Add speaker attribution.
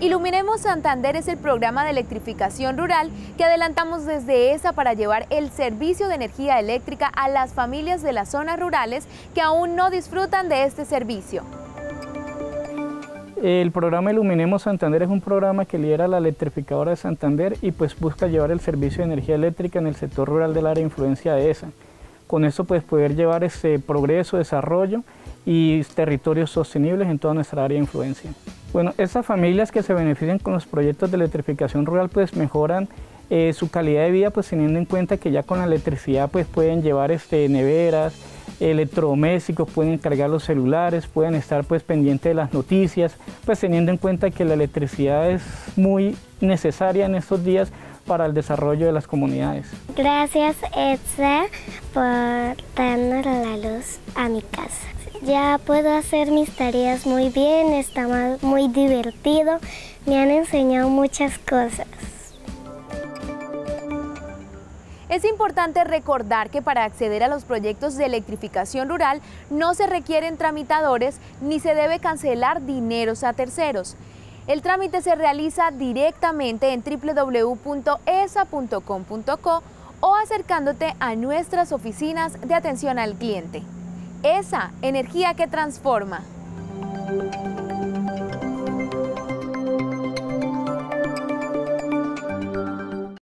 Speaker 1: Iluminemos Santander es el programa de electrificación rural que adelantamos desde ESA para llevar el servicio de energía eléctrica a las familias de las zonas rurales que aún no disfrutan de este servicio.
Speaker 2: El programa Iluminemos Santander es un programa que lidera la electrificadora de Santander y pues busca llevar el servicio de energía eléctrica en el sector rural del área de influencia de ESA. Con esto pues poder llevar ese progreso, desarrollo y territorios sostenibles en toda nuestra área de influencia. Bueno, esas familias que se benefician con los proyectos de electrificación rural pues mejoran su calidad de vida, pues teniendo en cuenta que ya con la electricidad pues pueden llevar neveras, electrodomésticos, pueden cargar los celulares, pueden estar pues pendientes de las noticias, pues teniendo en cuenta que la electricidad es muy necesaria en estos días para el desarrollo de las comunidades.
Speaker 3: Gracias ESA por darnos la luz a mi casa. Ya puedo hacer mis tareas muy bien, está muy divertido, me han enseñado muchas cosas.
Speaker 1: Es importante recordar que para acceder a los proyectos de electrificación rural no se requieren tramitadores ni se debe cancelar dineros a terceros. El trámite se realiza directamente en www.esa.com.co o acercándote a nuestras oficinas de atención al cliente. ESA, energía que transforma.